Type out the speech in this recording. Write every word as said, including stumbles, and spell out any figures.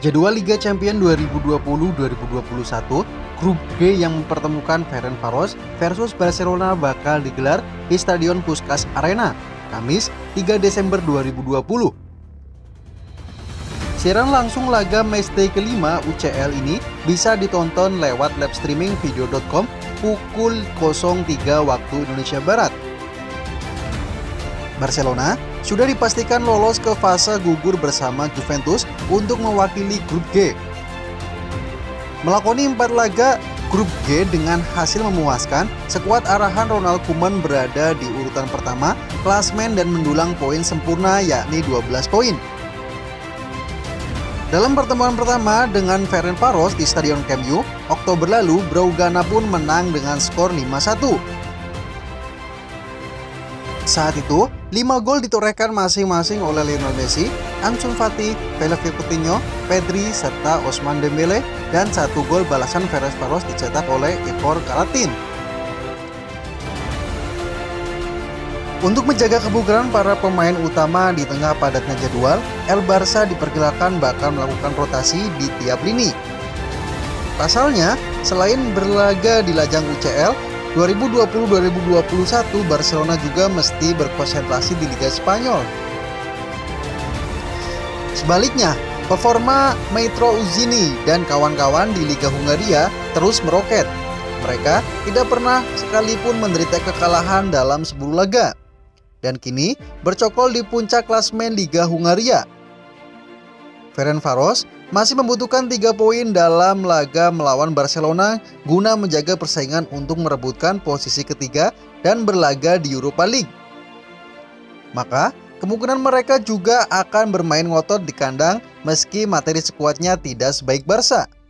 Jadwal Liga Champions dua ribu dua puluh dua ribu dua puluh satu, grup G yang mempertemukan Ferencvaros versus Barcelona bakal digelar di Stadion Puskás Arena, Kamis tiga Desember dua ribu dua puluh. Siaran langsung laga matchday kelima U C L ini bisa ditonton lewat live streaming video dot com pukul nol tiga waktu Indonesia Barat. Barcelona sudah dipastikan lolos ke fase gugur bersama Juventus untuk mewakili grup G. Melakoni empat laga grup G dengan hasil memuaskan, skuad arahan Ronald Koeman berada di urutan pertama klasmen dan mendulang poin sempurna yakni dua belas poin. Dalam pertemuan pertama dengan Ferencvaros di Stadion Camp Nou, Oktober lalu, Blaugrana pun menang dengan skor lima satu. Saat itu, lima gol ditorehkan masing-masing oleh Lionel Messi, Ansu Fati, Philippe Coutinho, Pedri, serta Ousmane Dembélé, dan satu gol balasan Ferencvaros dicetak oleh Igor Karatin. Untuk menjaga kebugaran para pemain utama di tengah padatnya jadwal, El Barça diperkirakan bakal melakukan rotasi di tiap lini. Pasalnya, selain berlaga di lajang U C L, dua ribu dua puluh dua ribu dua puluh satu Barcelona juga mesti berkonsentrasi di Liga Spanyol. Sebaliknya, performa Maestro Uzzini dan kawan-kawan di Liga Hungaria terus meroket. Mereka tidak pernah sekalipun menderita kekalahan dalam sepuluh laga, dan kini bercokol di puncak klasmen Liga Hungaria. Ferencvaros masih membutuhkan tiga poin dalam laga melawan Barcelona guna menjaga persaingan untuk merebutkan posisi ketiga dan berlaga di Europa League. Maka, kemungkinan mereka juga akan bermain ngotot di kandang meski materi skuadnya tidak sebaik Barca.